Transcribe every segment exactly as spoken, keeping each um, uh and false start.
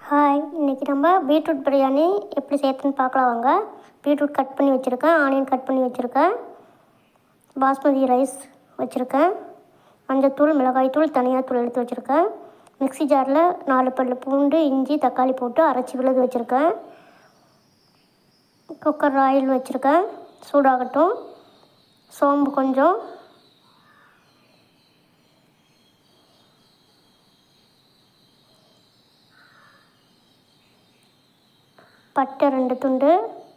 Hi, இன்றைக்கி நம்ம beetroot biryani எப்படி செய்யறதுன்னு பார்க்கலாம் வாங்க. பீட்ரூட் கட் பண்ணி வச்சுருக்கேன், ஆனியன் கட் பண்ணி வச்சுருக்கேன், பாஸ்மதி ரைஸ் வச்சுருக்கேன், மஞ்சத்தூள், மிளகாய்த்தூள், தனியாத்தூள் எடுத்து வச்சுருக்கேன். மிக்ஸி ஜாரில் நாலு பல் பூண்டு, இஞ்சி, தக்காளி போட்டு அரைச்சி விழுது வச்சுருக்கேன். குக்கர் ஆயில் வச்சுருக்கேன், சூடாகட்டும். சோம்பு கொஞ்சம், பட்டை ரெண்டு துண்டு,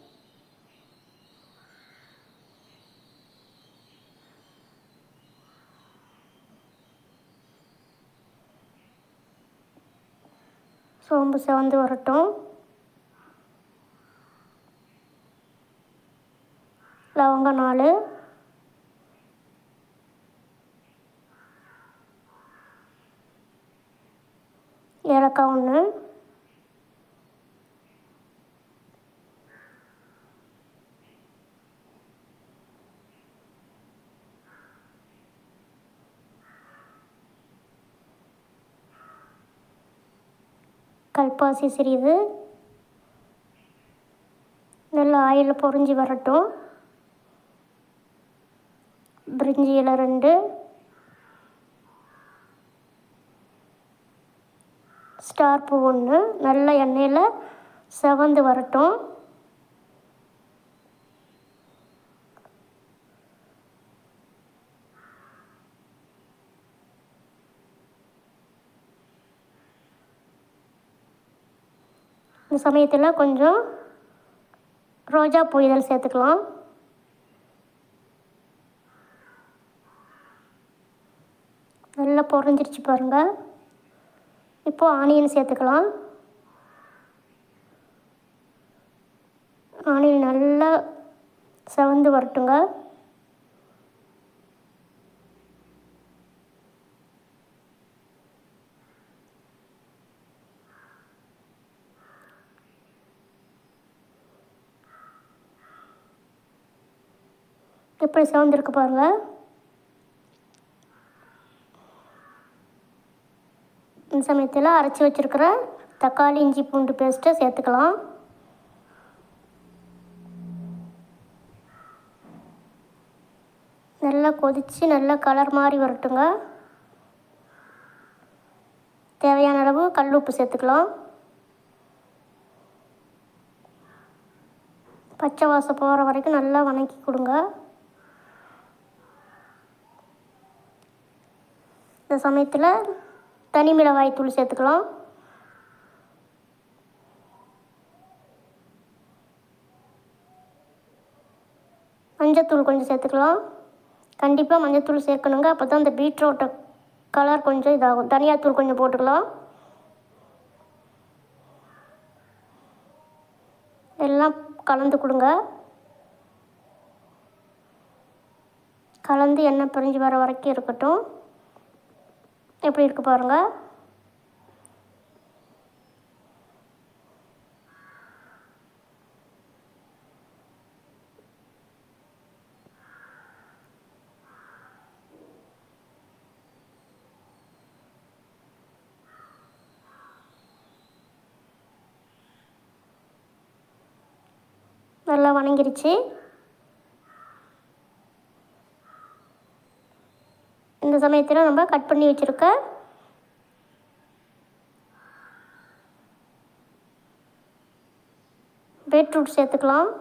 சோம்பு செவந்து வரட்டும். லவங்கம் நாலு, ஏலக்காய் ஒன்று, கல்பாசி சிறிது. நல்லா ஆயில் பொரிஞ்சு வரட்டும். பிரிஞ்சி இலை ரெண்டு, ஸ்டார் பூ ஒன்று. நல்ல எண்ணெயில் செவந்து வரட்டும். இந்த சமயத்தில் கொஞ்சம் ரோஜா பூ இதழ் சேர்த்துக்கலாம். நல்லா பொரிஞ்சிருச்சு பாருங்கள். இப்போது ஆனியன் சேர்த்துக்கலாம். ஆனியன் நல்லா செவந்து வரட்டுங்க. எப்படி செவந்திருக்கு பாருங்கள். இந்த சமயத்தில் அரைச்சி வச்சுருக்கிற தக்காளி, இஞ்சி, பூண்டு பேஸ்ட்டை சேர்த்துக்கலாம். நல்லா கொதித்து நல்லா கலர் மாதிரி வரட்டுங்க. தேவையான அளவு கல் உப்பு சேர்த்துக்கலாம். பச்சை வாசம் போகிற வரைக்கும் நல்லா வதக்கி கொடுங்க. இந்த சமயத்தில் தனி மிளகாய் தூள் சேர்த்துக்கலாம். மஞ்சத்தூள் கொஞ்சம் சேர்த்துக்கலாம். கண்டிப்பாக மஞ்சத்தூள் சேர்க்கணுங்க, அப்போ தான் இந்த பீட்ரூட்டை கலர் கொஞ்சம் இதாகும். தனியாத்தூள் கொஞ்சம் போட்டுக்கலாம். எல்லாம் கலந்து கொடுங்க. கலந்து எண்ணெய் பிரிஞ்சு வர வரைக்கும் இருக்கட்டும். எப்படி இருக்குது பாருங்கள். நல்லா வணங்கிருச்சு. இந்த சமயத்தில் நம்ம கட் பண்ணி வச்சுருக்க பீட்ரூட் சேர்த்துக்கலாம்.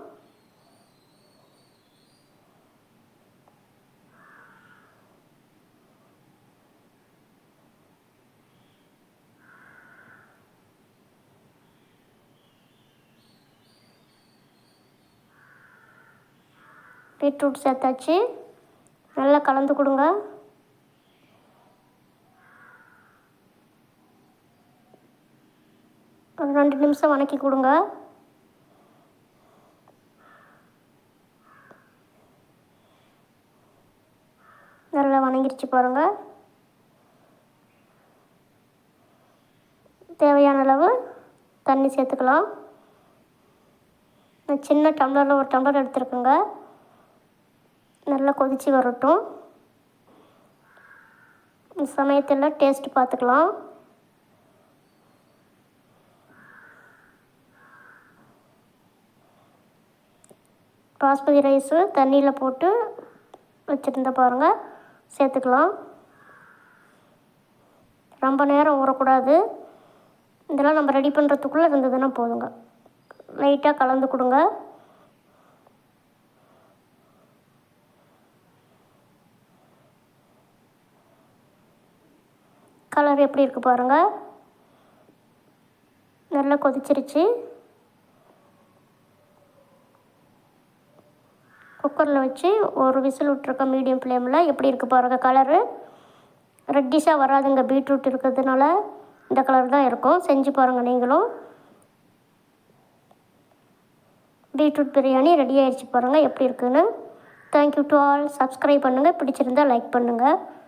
பீட்ரூட் சேர்த்தாச்சு. நல்லா கலந்து கொடுங்க. ஒரு ரெண்டு நிமிஷம் வதக்கி கொடுங்க. நல்லா வதங்கிருச்சு பாருங்கள். தேவையான அளவு தண்ணி சேர்த்துக்கலாம். நான் சின்ன டம்ளரில் ஒரு டம்ளர் எடுத்துருக்கேங்க. நல்லா கொதித்து வரட்டும். இந்த சமயத்தில் டேஸ்ட் பார்த்துக்கலாம். பாஸ்மதி ரைஸு தண்ணியில் போட்டு வச்சுருந்த பாருங்கள், சேர்த்துக்கலாம். ரொம்ப நேரம் ஊறக்கூடாது. இதெல்லாம் நம்ம ரெடி பண்ணுறதுக்குள்ளே இருந்ததுன்னா போதுங்க. லைட்டாக கலந்து கொடுங்க. கலர் எப்படி இருக்குது பாருங்கள், நல்லா கொதிச்சிருச்சு. குக்கரில் வச்சு ஒரு விசில் விட்ருக்கேன் மீடியம் ஃப்ளேமில். எப்படி இருக்குது பாருங்கள் கலரு. ரெட்டிஷாக வராதுங்க, பீட்ரூட் இருக்கிறதுனால இந்த கலர் தான் இருக்கும். செஞ்சு பாருங்கள் நீங்களும். பீட்ரூட் பிரியாணி ரெடி ஆகிடுச்சு பாருங்கள் எப்படி இருக்குன்னு. Thank you to all. சப்ஸ்கிரைப் பண்ணுங்கள், பிடிச்சிருந்தால் லைக் பண்ணுங்கள்.